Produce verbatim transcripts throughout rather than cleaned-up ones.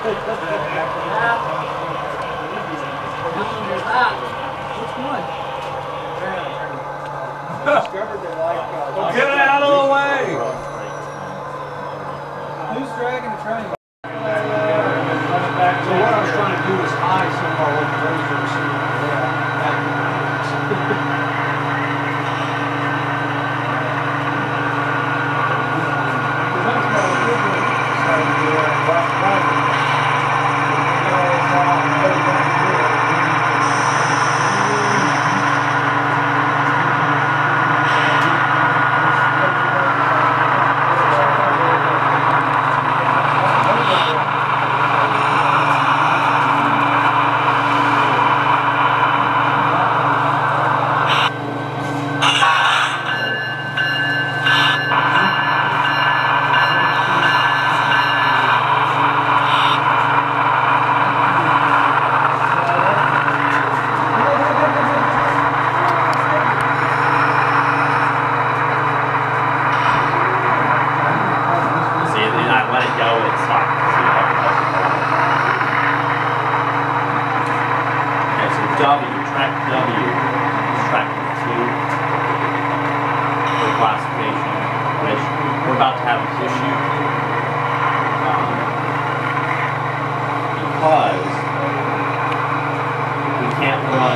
Which one? Discovered they like. Uh, well, get it out of the way! Who's dragging the train? So what I was trying to do is hide some of our old clothes that were sitting on the back of the W, track W, is track two for classification, which we're about to have an issue um, because we can't run.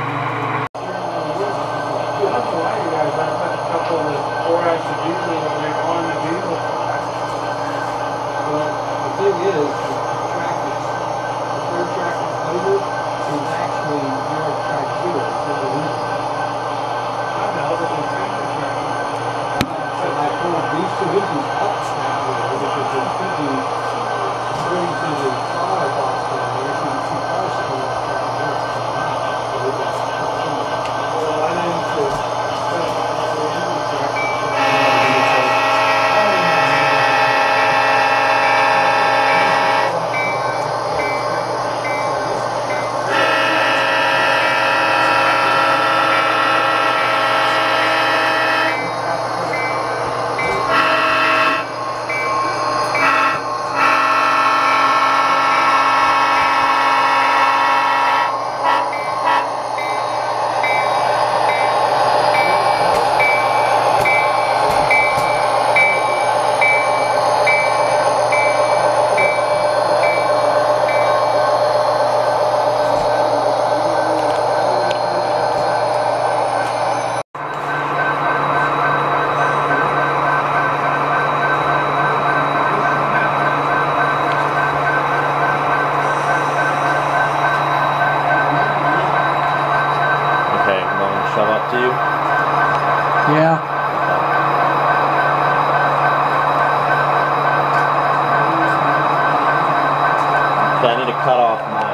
That's why you guys have put a couple of four axle diesel on the on the diesel track. Well, the thing is, the track is, the third track is over, is actually your track zero, it's in the region. I know, but the tractor track. So I pulled these two engines up track zero because there could be, according to the firebox down there, should be two cars sitting on track zero. So we got Well, I didn't put the engine track. Shove up to you? Yeah. Okay, I need to cut off my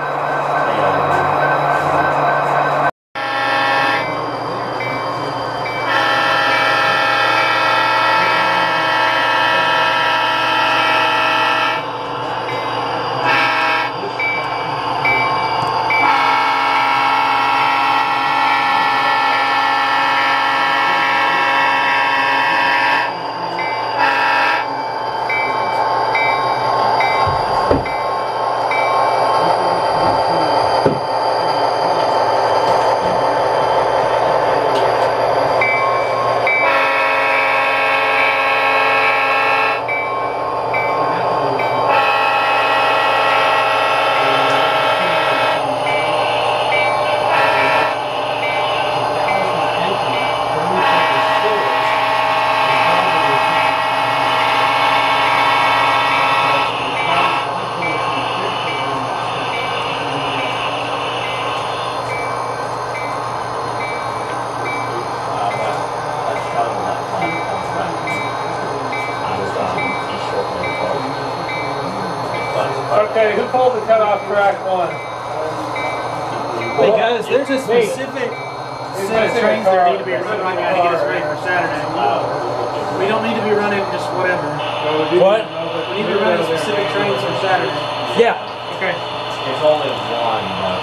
Okay, who pulled the cutoff track one? Hey guys, there's a specific set of trains that need to be run right now to get us ready for Saturday. We don't need to be running just whatever. What? We need to be running specific trains for Saturday. Yeah. Okay. It's only one, but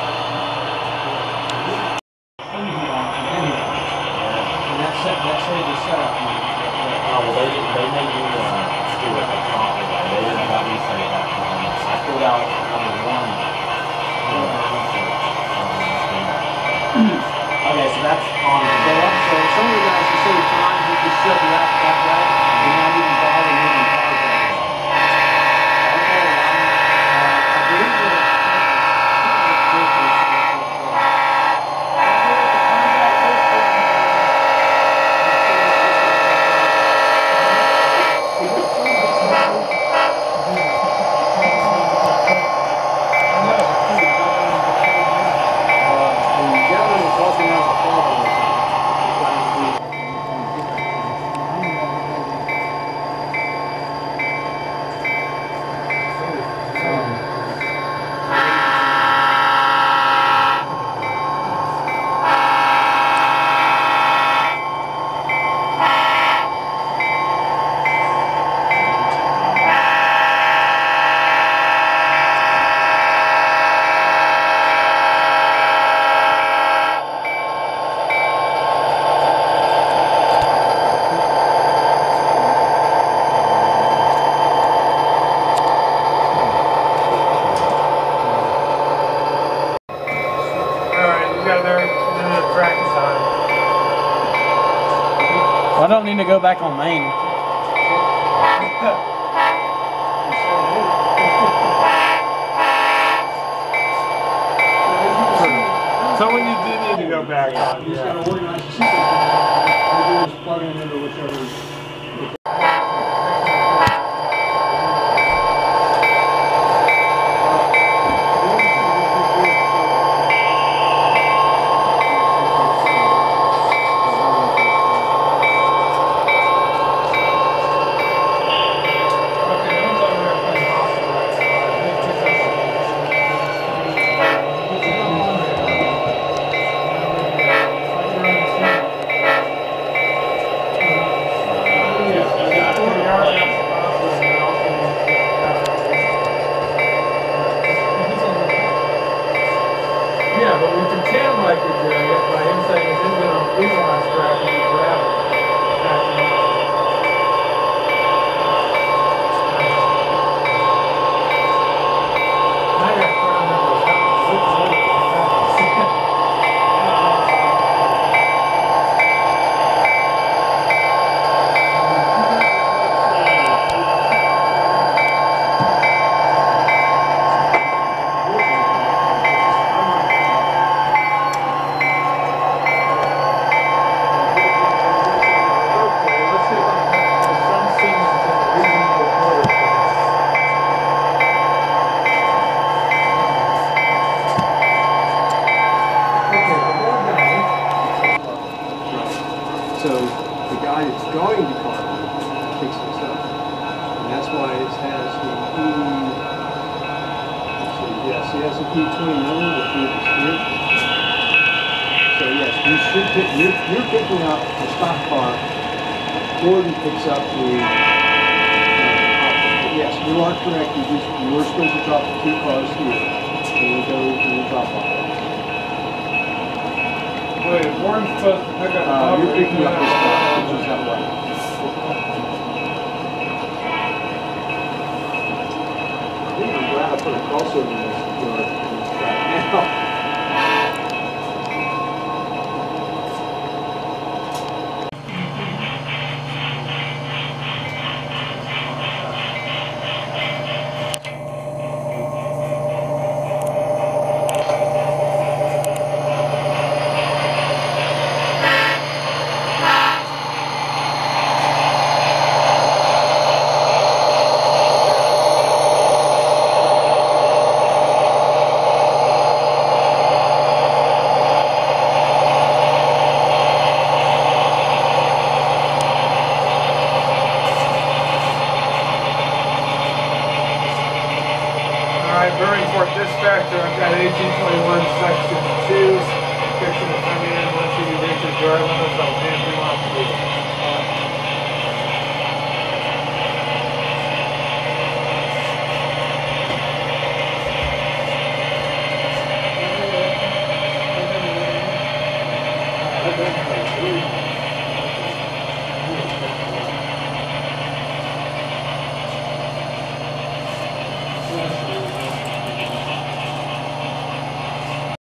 and that's set, that's how you set up. oh, well, they, they made me uh, do it like properly. They didn't let me say that. I filled Well, I don't need to go back on Main. So when you do need to go back on, You just yeah. gotta organize the system. All you do is plug it into whichever. Yeah, but we pretend like we're doing it by him saying he's going to leave on our track and we grab it. I got crowned up with that. So the guy that's going to Carmen picks this up. And that's why it has the E, let's see, yes, it has the E twenty number, the E is here. So yes, you should pick, you're, you're picking up the stock car. Gordon picks up the, uh, yes, you are correct. You just, you were supposed to drop the two cars here. And we go to the drop off. Wait, if Warren's supposed to pick up Uh, you're picking up this car, which is that way. I think I'm glad I put a crossover in this yard in this track now. Dispatcher, I've got A two twenty-one section two, fixing to come in. Once you reach the drive limits, I'll hand him off to you. Uh,